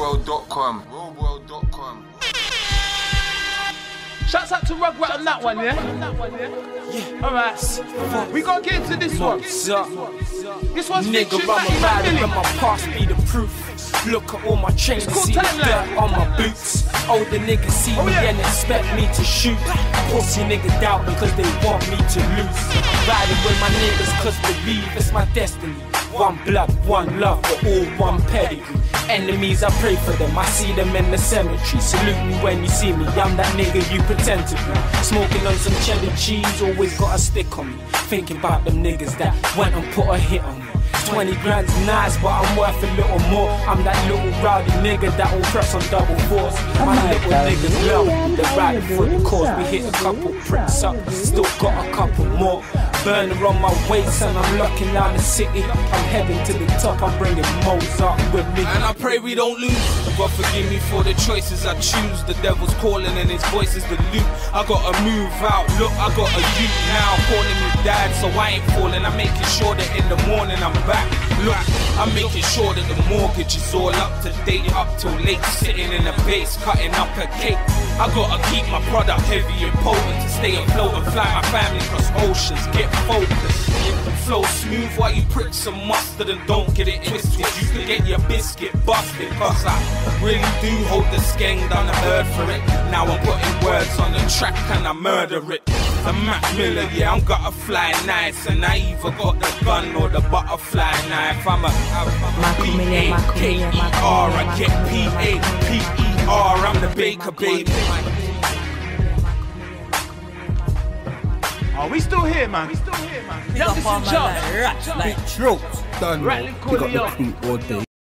Roadworld.com. Roadworld.com. Shouts out to Rugrat on that one, yeah? Yeah. Alright. We gonna get into this one. This one's nigga, featuring I'm a rider Matty and my past be the proof. Look at all my chains, see the dirt on my boots. Older niggas see me and expect me to shoot. Pussy niggas doubt because they want me to lose. Riding with my niggas cause believe it's my destiny. One blood, one love, for all one pedigree. Enemies, I pray for them, I see them in the cemetery. Salute me when you see me, I'm that nigga you pretend to be. Smoking on some cheddar cheese, always got a stick on me. Thinking about them niggas that went and put a hit on me. 20 grand's nice, but I'm worth a little more. I'm that little rowdy nigga that will press on double fours. My little niggas love, they're riding for the cause. We hit a couple pricks up, still got a couple more. Burner on my waist and I'm locking down the city. I'm heading to the top, I'm bringing Mozart with me. And I pray we don't lose. God forgive me for the choices I choose. The devil's calling and his voice is the loot. I gotta move out, look, I got a youth now calling me dad, so I ain't falling. I'm making sure that in the morning I'm back. Look, I'm making sure that the mortgage is all up to date, up till late, sitting in a base, cutting up a cake. I gotta keep my product heavy and potent to stay afloat and fly my family across oceans. Get focused, flow smooth while you prick some mustard and don't get it twisted. You can get your biscuit busted, cause I really do hold the skeng down the earth for it. Now I'm putting words on the track and I murder it. The Mac Miller, yeah, I'm gotta fly nice, and I either got the gun or the butterfly knife. I'm a B-A-K-E-R, I get P-A-P-E-R, I'm the baker, baby. Oh, we still here, man. Youngest in charge. Big strokes done. Rattling We got the Coolio. crew all day.